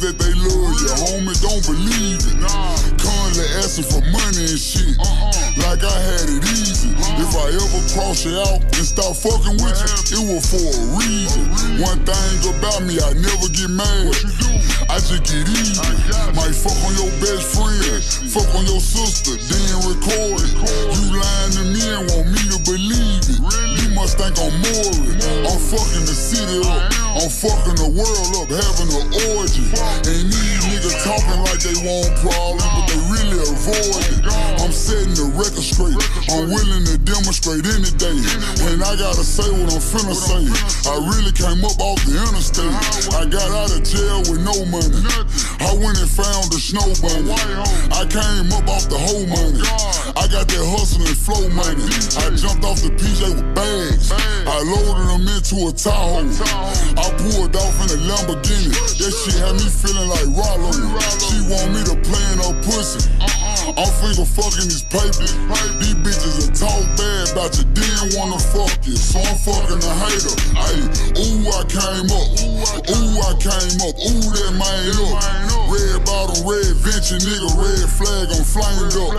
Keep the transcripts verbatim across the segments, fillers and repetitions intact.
that they love you, homie, don't believe it. Constantly asking for money and shit, like I had it easy. If I ever cross you out and start fucking with you, it was for a reason. One thing about me, I never get mad. I just get easy. Might fuck on your best friend, fuck on your sister, then record it. You lying to me and want me to believe it. You must think I'm morbid. I'm fucking the city up, I'm fucking the world up, having an orgy. And these niggas talking like they want problems, but they really avoid it. I'm setting the record straight, I'm willing to demonstrate any day. And I gotta say what I'm finna say. I really came up off the interstate. I got out of jail with no money. I went and found the snow bunny. I came up off the whole money. I got that hustle and flow money. I jumped off the P J with bags. I loaded them into a Tahoe. I pulled off in a Lamborghini. That shit had me feeling like Rollo. She want me to play in her pussy. I'm finger fucking these papers. These bitches will talk bad about you, didn't wanna fuck you, so I'm fucking a hater. Ayy, ooh, I came up. Ooh, I came up. Ooh, that man up. Red bottom, red venture, nigga, red flag, I'm flamed up.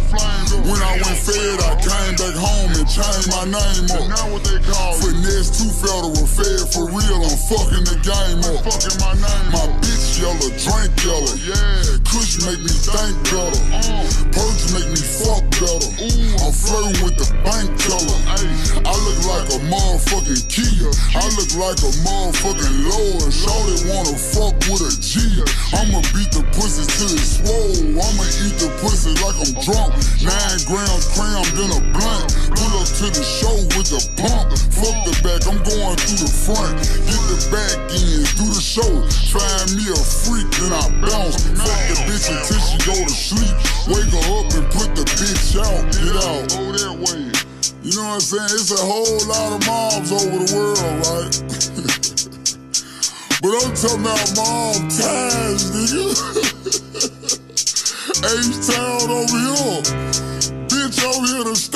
When I went fed, I came back home and changed my name up. Finesse two federal fed for real, I'm fucking the game up. My bitch yellow, drink yellow. Kush make me think better. Perks make me fuck better. I'm flirting with the bank teller. I look like a motherfucking Kia. I look like a motherfucking Lord. Shorty wanna fuck with a G. I'ma beat the pussy till it's swole. I'ma eat the pussy like I'm drunk. Nine grams crammed in a blunt. Pull up to the show with the pump. Fuck the back, I'm going through the front. Get the back end, do the show. Find me a freak, then I bounce. Fuck the bitch until she go to sleep. Wake her up and put the bitch out. Get out. Go that way. You know what I'm saying? It's a whole lot of mobs over the world, right? But I'm talking about mob times, nigga. H-Town over here. Bitch over here to